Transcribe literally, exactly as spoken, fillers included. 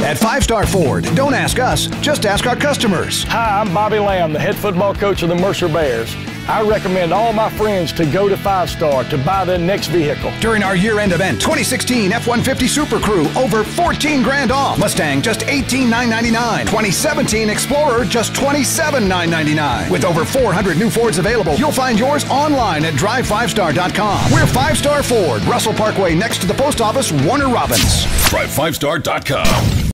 At Five Star Ford, don't ask us, just ask our customers. Hi, I'm Bobby Lamb, the head football coach of the Mercer Bears. I recommend all my friends to go to Five Star to buy their next vehicle. During our year-end event, twenty sixteen F one fifty Super Crew, over fourteen grand off. Mustang, just eighteen thousand nine hundred ninety-nine dollars. twenty seventeen Explorer, just twenty-seven thousand nine hundred ninety-nine dollars. With over four hundred new Fords available, you'll find yours online at drive five star dot com. We're Five Star Ford, Russell Parkway, next to the post office, Warner Robins. drive five star dot com.